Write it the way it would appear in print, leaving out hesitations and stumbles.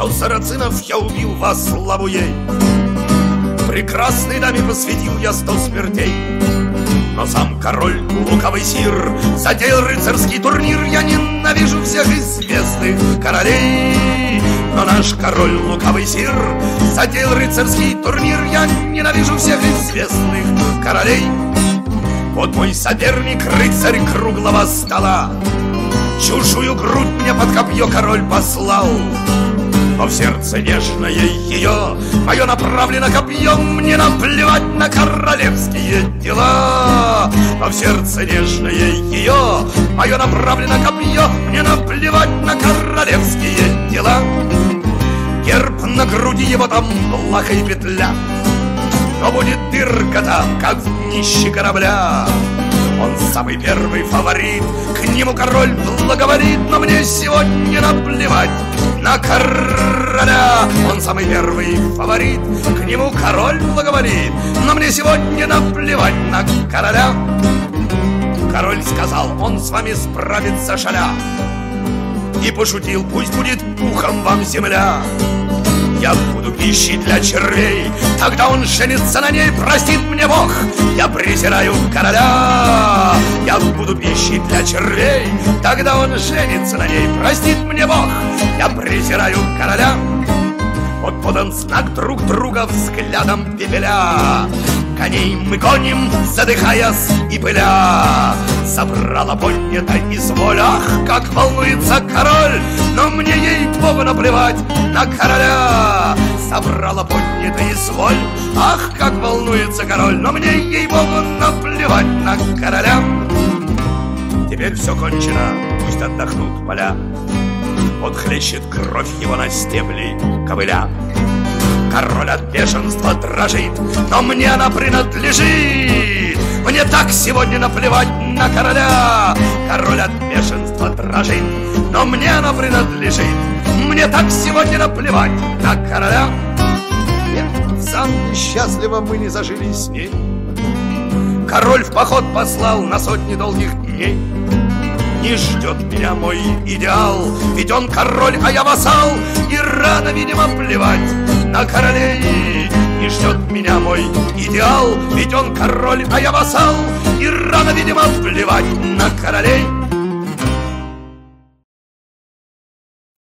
100 сарацинов я убил во славу ей. Прекрасной даме посвятил я 100 смертей. Но сам король, лукавый сир, затеял рыцарский турнир. Я ненавижу всех известных королей. Но наш король, лукавый сир, затеял рыцарский турнир. Я ненавижу всех известных королей. Вот мой соперник, рыцарь круглого стола. Чужую грудь мне под копье король послал. Но в сердце нежное ее мое направлено копье. Мне наплевать на королевские дела. Но в сердце нежное ее мое направлено копье. Мне наплевать на королевские дела. Герб на груди его там лака и петля, но будет дырка там, как в днище корабля. Он самый первый фаворит, к нему король благоволит. Но мне сегодня наплевать на короля. Он самый первый фаворит, к нему король благоволит. Но мне сегодня наплевать на короля. Король сказал, он с вами справится, шаля, и пошутил, пусть будет пухом вам земля. Я буду пищей для червей, тогда он женится на ней, простит мне Бог. Я презираю короля. Я буду пищей для червей, тогда он женится на ней, простит мне Бог. Я презираю короля. Вот подан знак друг друга взглядом пепеля. Коней мы гоним, задыхаясь и пыля. Забрала поднята изволь, ах, как волнуется король. Но мне ей-богу наплевать на короля. Забрала поднята изволь, ах, как волнуется король. Но мне ей-богу наплевать на короля. Теперь все кончено, пусть отдохнут поля. Вот хлещет кровь его на стебли ковыля. Король от бешенства дрожит, но мне она принадлежит. Мне так сегодня наплевать на короля. Король от бешенства дрожит, но мне она принадлежит. Мне так сегодня наплевать на короля. Нет, сам счастливо мы не зажили с ней. Король в поход послал на сотни долгих дней. Не ждет меня мой идеал, ведь он король, а я вассал. И рано, видимо, плевать на королей. Не ждет меня мой идеал, ведь он король, а я вассал. И рано, видимо, плевать на королей.